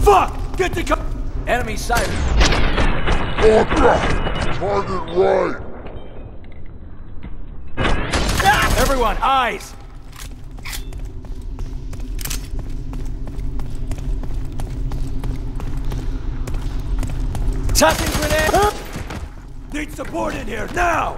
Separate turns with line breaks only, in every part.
Fuck! Get the enemy sighted.
Target right.
Everyone, eyes! Tossing grenade! Need support in here, now!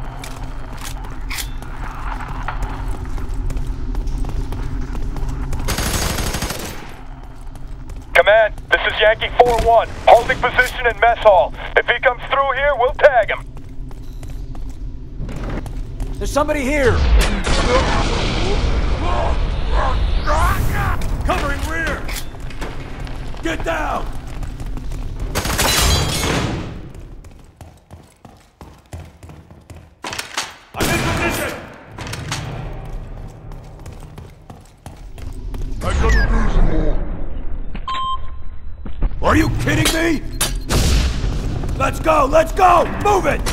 Command, this is Yankee 4-1. Holding position in mess hall. If he comes through here, we'll tag him.
There's somebody here! Covering rear! Get down! I'm in position!
I got a visual.
Are you kidding me? Let's go! Let's go! Move it!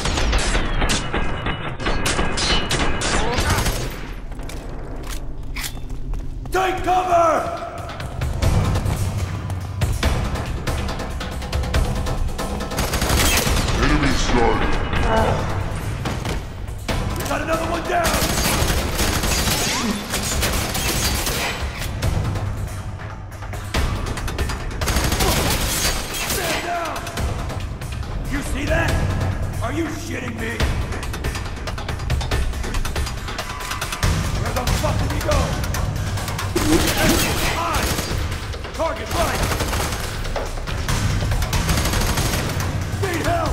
Take cover!
Enemy sighted.
We got another one down! Stand down! You see that? Are you shitting me? Where the fuck did he go? Target right! Need help!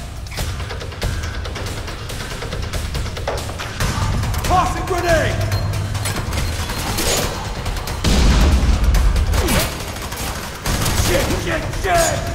Tossing grenade! Shit!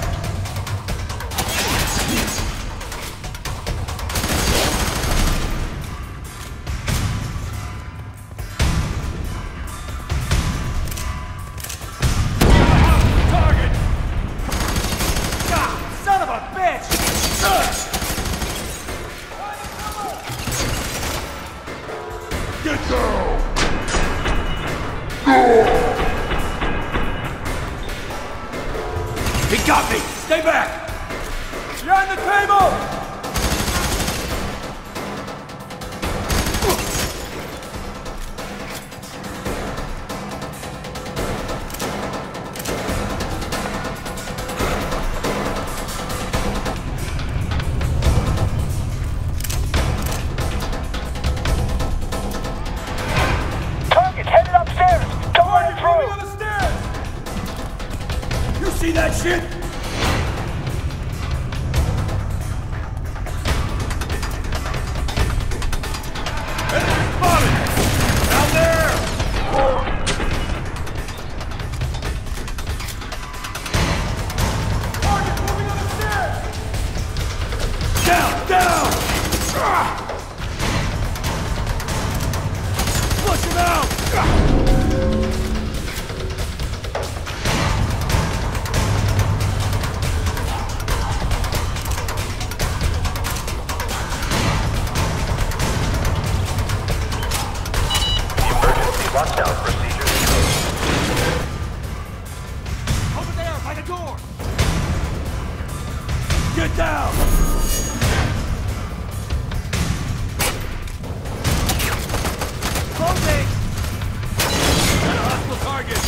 Get down!
He got me! Stay back! You're on the table!
Target headed upstairs. Come on through.
On the stairs! You see that shit? Enemy spotted! Down there! Target moving on the stairs! Down! Flush him out!
Emergency lockdown procedures.
Over there, by the door! Get down! Closing! Got a hostile target!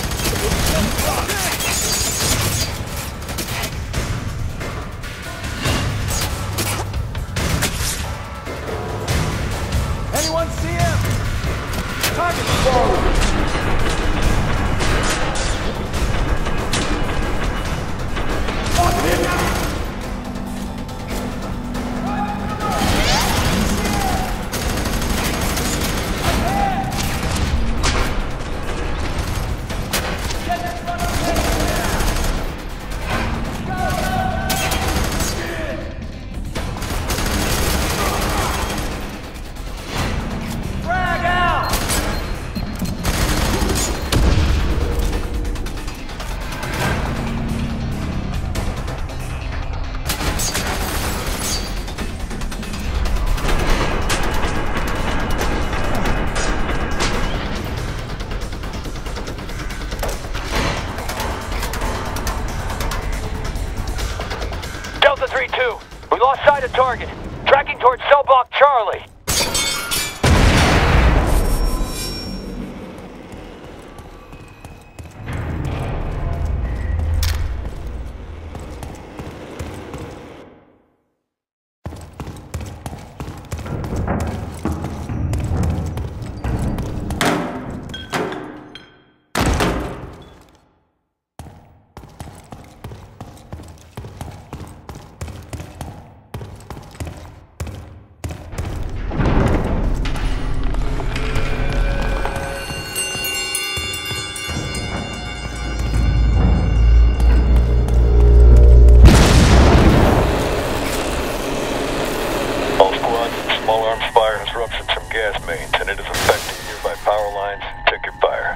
Anyone see him? Target forward! Fuck him now!
Delta 3-2. We lost sight of target. Tracking towards cell block Charlie. Small arms fire has ruptured some gas mains, and it is affecting nearby power lines. Check your fire.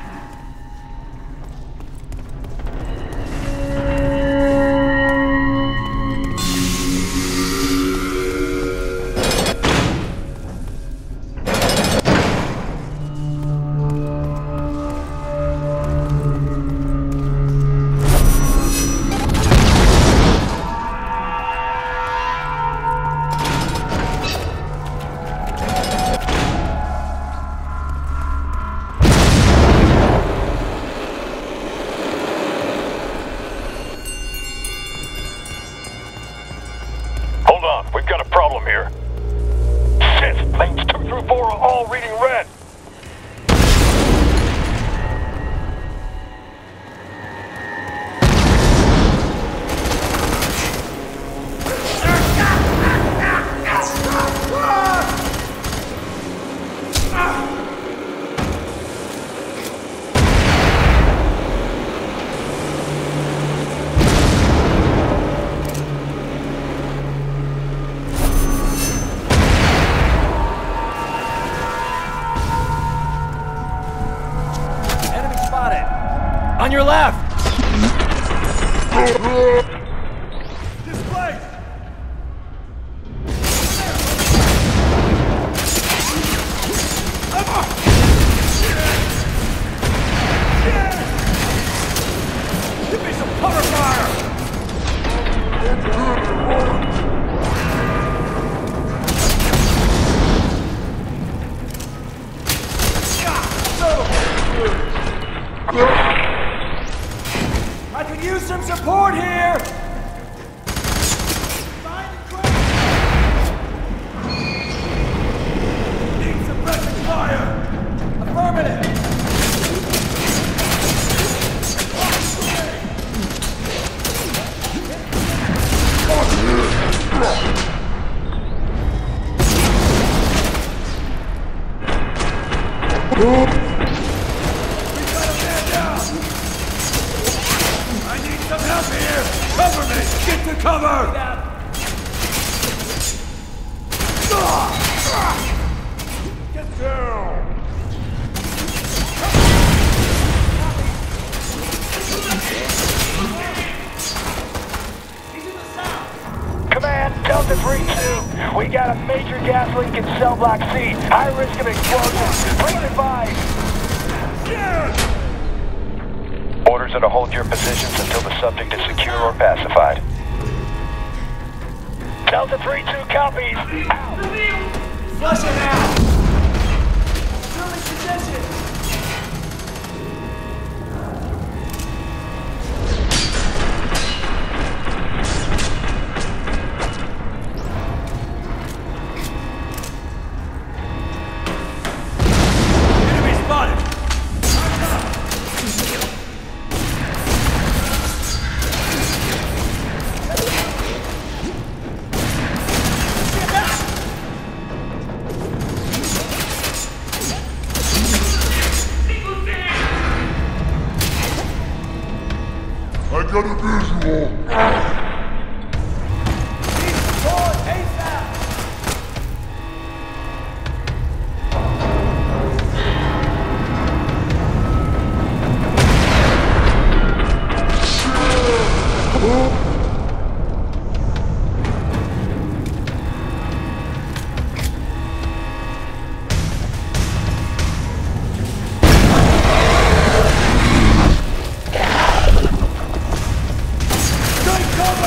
Hold on, we've got a problem here. Shit, lanes 2 through 4 are all reading red.
On your left! Displaced! Give me some cover fire! I could use some support here! Need suppressing fire! Affirmative! Some help here! Cover me! Get to cover! Get down!
Command, Delta 3-2. We got a major gas leak in cell block C. High risk of explosion. Bring it by. Orders are to hold your positions until the subject is secure or pacified. Delta 3-2 copies. Out.
Flush it out! Assuming position! Enemy spotted!
I got a visual.
Take cover!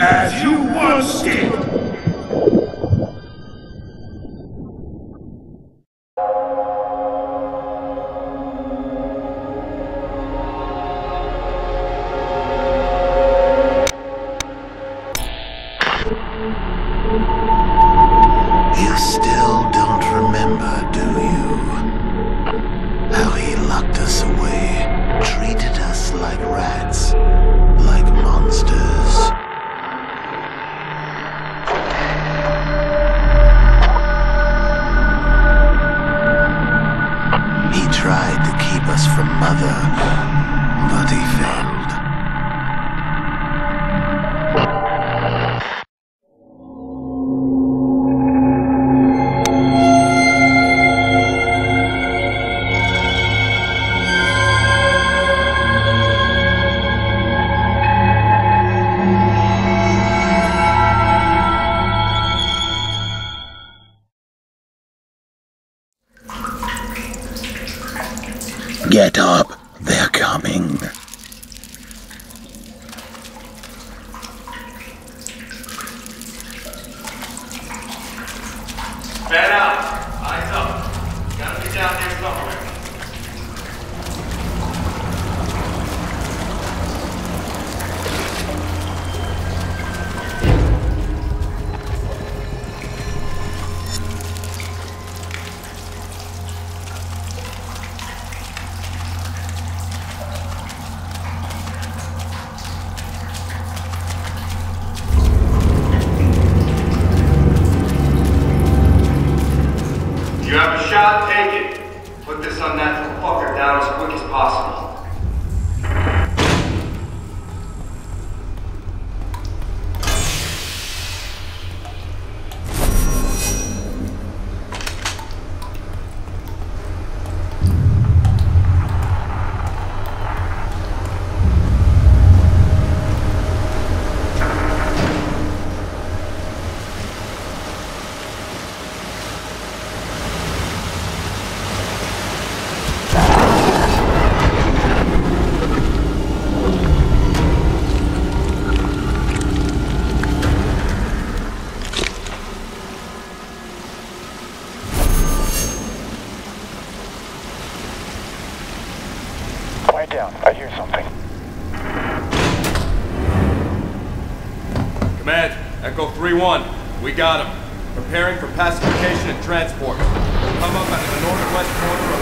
as you once did.
You still don't remember, do you? How he locked us away, treated us like rats, like monsters. He tried to keep us from Mother, but he failed. Get up, they're coming.
Fan out, eyes up. Gotta be down here somewhere. You have a shot, take it. Put this unnatural fucker down as quick as possible.
Quiet down. I hear something.
Command, Echo 3-1. We got him. Preparing for pacification and transport. Come up out of the northwest corner